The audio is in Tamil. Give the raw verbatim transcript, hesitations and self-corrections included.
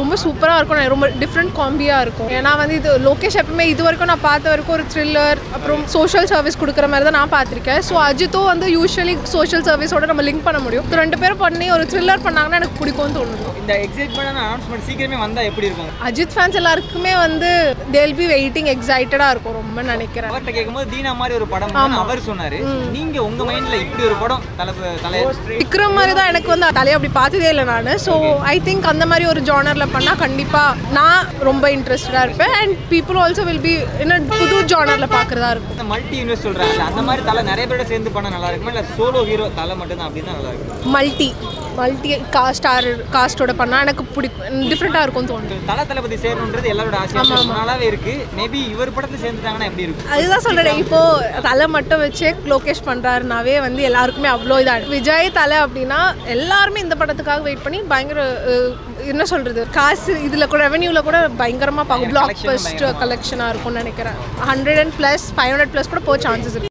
ரொம்ப சூப்பராக இருக்கும், ரொம்ப டிஃப்ரெண்ட் காம்பியாக இருக்கும். ஏன்னா வந்து இது லோகேஷ் எப்பவுமே இது வரைக்கும் நான் பார்த்த வரைக்கும் ஒரு த்ரில்லர் அப்புறம் சோஷியல் சர்வீஸ் கொடுக்குற மாதிரி தான் நான் பார்த்துருக்கேன். ஸோ அஜித்தும் வந்து யூஸ்வலி சோஷியல் சர்வீஸோட நம்ம லிங்க் பண்ண முடியும். ரெண்டு பேரும் பண்ணி ஒரு த்ரில்லர் பண்ணாங்கன்னா எனக்கு பிடிக்கும்னு தோணுது. இந்த எக்ஸைட்மெண்டான அனௌன்ஸ்மெண்ட் சீக்கிரமே வந்தால் எப்படி இருக்கும்? அஜித் ஃபேன்ஸ் எல்லாருக்குமே வந்து தேல் பி வெயிட்டிங், எக்ஸைட்டடாக இருக்கும் ரொம்ப நினைக்கிறேன். அவர்கிட்ட கேட்கும்போது தீனா மாதிரி ஒரு படம் அவர் சொன்னார். நீங்க உங்க மைண்ட்ல இப்படி ஒரு படம் தலை தலை விக்ரம் மாதிரி தான் எனக்கு வந்து தலையை அப்படி பார்த்ததே இல்லை நான். ஸோ ஐ திங்க் அந்த மாதிரி ஒரு ஜானரில் பண்ணால் கண்டிப்பாக நான் ரொம்ப இன்ட்ரெஸ்டடாக இருப்பேன். And people also will be இன்னும் புது ஜானரில் பார்க்குறதா இருக்கும். இந்த மல்டி யூனிவர்ஸ் சொல்கிறாங்க, அந்த மாதிரி தலை நிறைய பேரோட சேர்ந்து பண்ணால் நல்லா இருக்குமா இல்லை சோலோ ஹீரோ தலை மட்டும் தான் அப்படி தான் நல்லா இருக்கும்? மல்டி மல்டி காஸ்ட் ஸ்டார் காஸ்டோட பண்ணால் எனக்கு பிடிக்கும், டிஃப்ரெண்ட்டாக இருக்கும்னு தோணுது. தலை தளபதி சேரணுன்றது எல்லாரோட ஆசையாக நல்லாவே இருக்குது. மேபி இவர் படத்தில் சேர்ந்துட்டாங்கன்னா எப்படி இருக்கும்? அதுதான் சொல்கிறேன். இப்போது தலை மட்டும் வச்சே லோகேஷ் பண்ணுறாருனாவே வந்து எல்லாருக்குமே அவ்வளோ இதாக. விஜய் தலை அப்படின்னா எல்லாருமே இந்த படத்துக்காக வெயிட் பண்ணி பயங்கர என்ன சொல்கிறது காசு இதில் கூட ரெவன்யூவில் கூட பயங்கரமாக பார்க்கும். பிளாக் பஸ்ட் கலெக்ஷனாக இருக்கும்னு நினைக்கிறேன். Hundred and plus five hundred plus கூட போக சான்சஸ் இருக்குது.